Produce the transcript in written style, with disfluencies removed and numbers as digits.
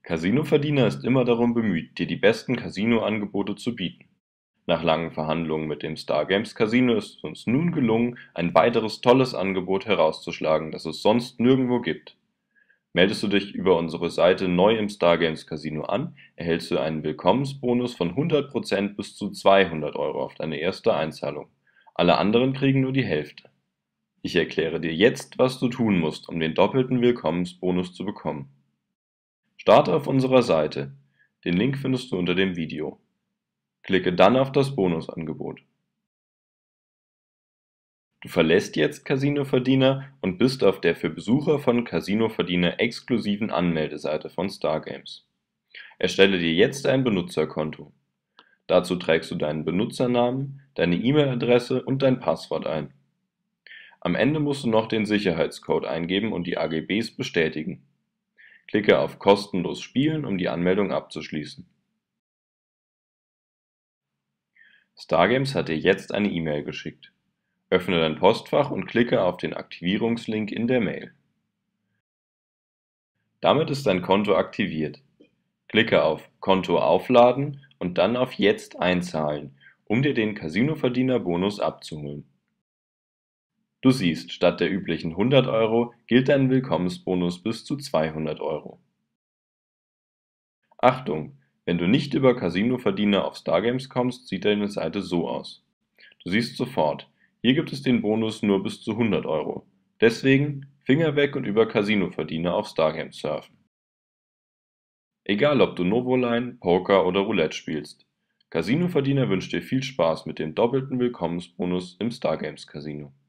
Casino-Verdiener ist immer darum bemüht, dir die besten Casino-Angebote zu bieten. Nach langen Verhandlungen mit dem Stargames Casino ist es uns nun gelungen, ein weiteres tolles Angebot herauszuschlagen, das es sonst nirgendwo gibt. Meldest du dich über unsere Seite neu im Stargames Casino an, erhältst du einen Willkommensbonus von 100% bis zu 200 € auf deine erste Einzahlung. Alle anderen kriegen nur die Hälfte. Ich erkläre dir jetzt, was du tun musst, um den doppelten Willkommensbonus zu bekommen. Starte auf unserer Seite. Den Link findest du unter dem Video. Klicke dann auf das Bonusangebot. Du verlässt jetzt Casino Verdiener und bist auf der für Besucher von Casino Verdiener exklusiven Anmeldeseite von Stargames. Erstelle dir jetzt ein Benutzerkonto. Dazu trägst du deinen Benutzernamen, deine E-Mail-Adresse und dein Passwort ein. Am Ende musst du noch den Sicherheitscode eingeben und die AGBs bestätigen. Klicke auf Kostenlos spielen, um die Anmeldung abzuschließen. Stargames hat dir jetzt eine E-Mail geschickt. Öffne dein Postfach und klicke auf den Aktivierungslink in der Mail. Damit ist dein Konto aktiviert. Klicke auf Konto aufladen und dann auf Jetzt einzahlen, um dir den Casino-Verdiener-Bonus abzuholen. Du siehst, statt der üblichen 100 € gilt dein Willkommensbonus bis zu 200 €. Achtung! Wenn du nicht über Casino-Verdiener auf Stargames kommst, sieht deine Seite so aus. Du siehst sofort, hier gibt es den Bonus nur bis zu 100 €. Deswegen Finger weg und über Casino-Verdiener auf Stargames surfen. Egal ob du Novoline, Poker oder Roulette spielst, Casino-Verdiener wünscht dir viel Spaß mit dem doppelten Willkommensbonus im Stargames Casino.